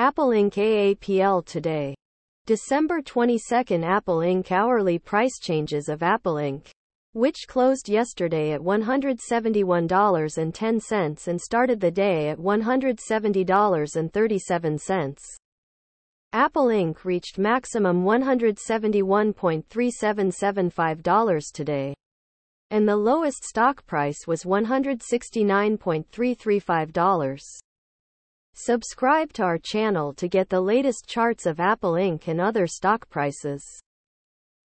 Apple Inc. AAPL today. December 22. Apple Inc. Hourly price changes of Apple Inc., which closed yesterday at $171.10 and started the day at $170.37. Apple Inc. reached maximum $171.3775 today, and the lowest stock price was $169.335. Subscribe to our channel to get the latest charts of Apple Inc. and other stock prices.